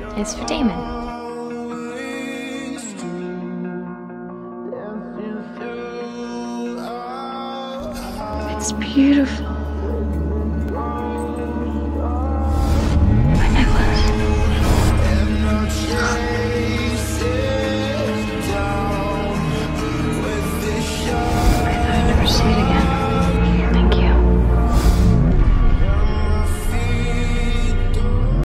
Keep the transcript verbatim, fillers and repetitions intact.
is for Damon. It's beautiful. My necklace. I thought I'd never see it again.